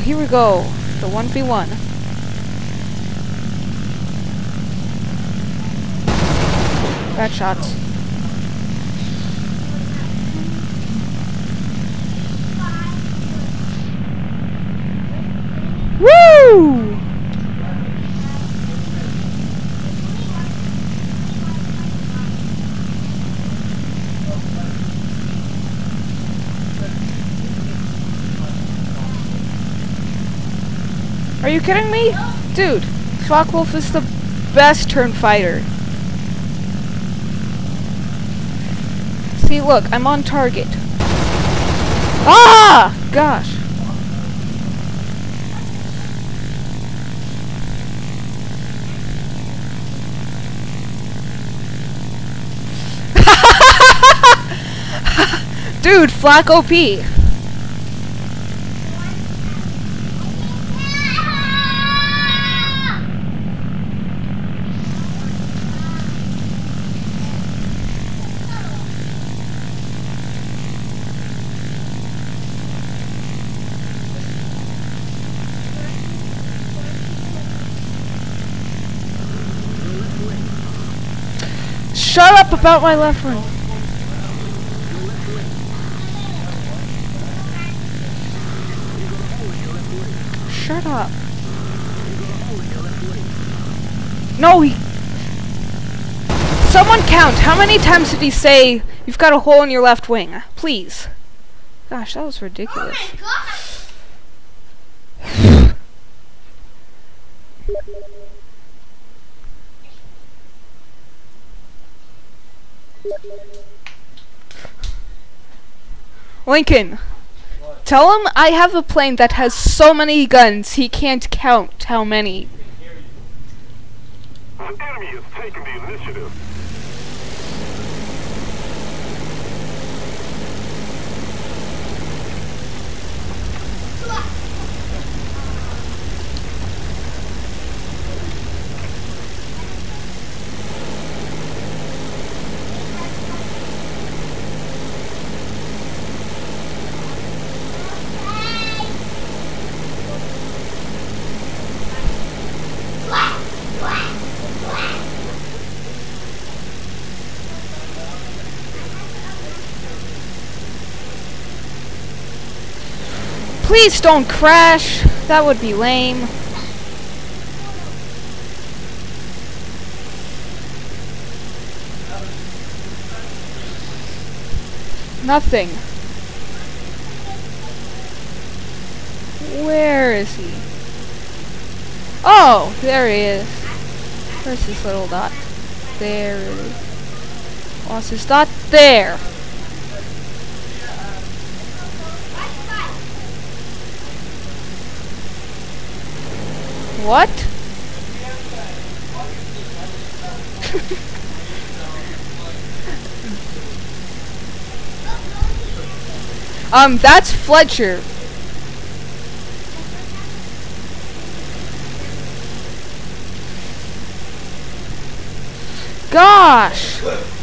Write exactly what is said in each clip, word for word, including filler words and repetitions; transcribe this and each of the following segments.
here we go. The one v one. Bad shots. Woo! Are you kidding me? Dude, Fockwolf is the best turn fighter. See, look, I'm on target. Ah! Gosh. Dude, Flak O P. Shut up about my left wing. Shut up. No, he... Someone count. How many times did he say, you've got a hole in your left wing? Please. Gosh, that was ridiculous. Oh my God. Lincoln, what? Tell him I have a plane that has so many guns he can't count how many. The enemy has taken the initiative. Please don't crash. That would be lame. Nothing. Where is he? Oh, there he is. Where's his little dot? There it is. Lost his dot. There. What? um, that's Fletcher. Gosh.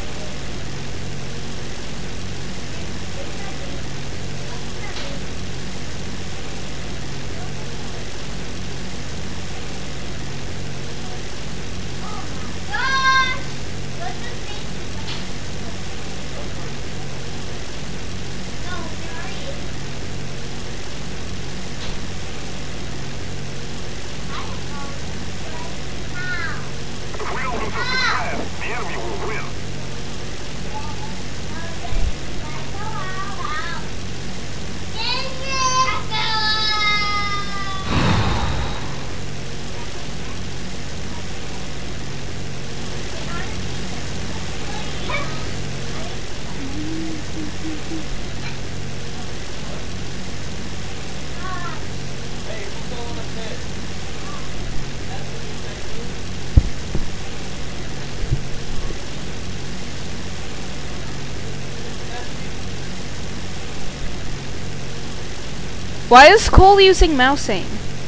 Why is Cole using mouse aim?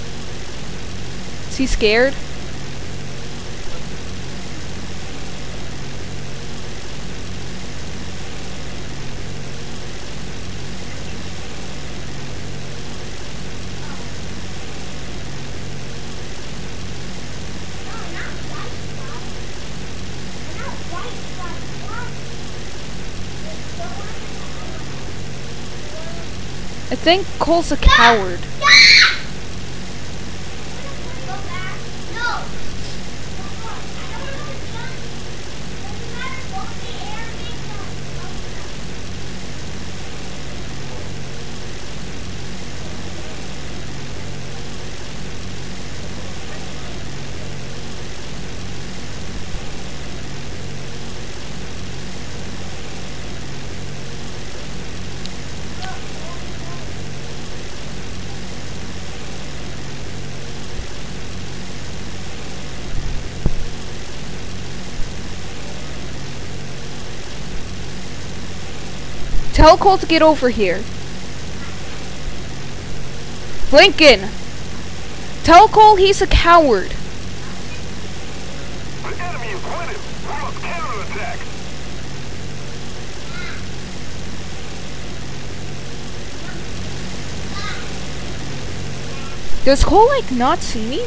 Is he scared? think Cole's a coward. Tell Cole to get over here. Lincoln! Tell Cole he's a coward. The enemy is winning. We must counterattack. Does Cole, like, not see me?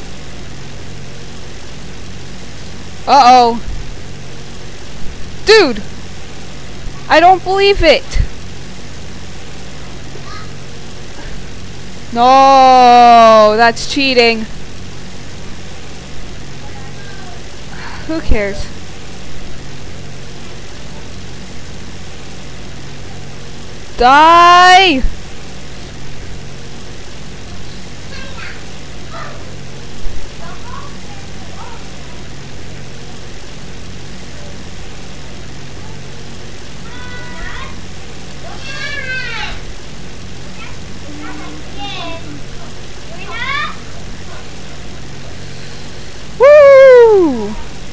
Uh-oh. Dude! I don't believe it! No, that's cheating. Who cares? Die! Woo!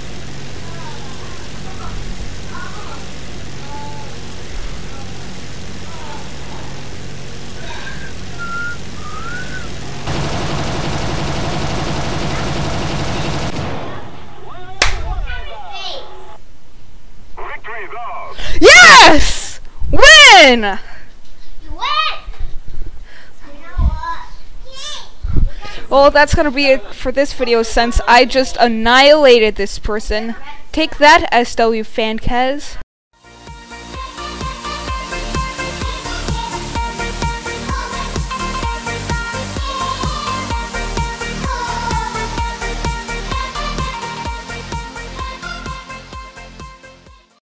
Victory is ours. Yes! Win! Well, that's gonna be it for this video since I just annihilated this person. Take that, S W fancas.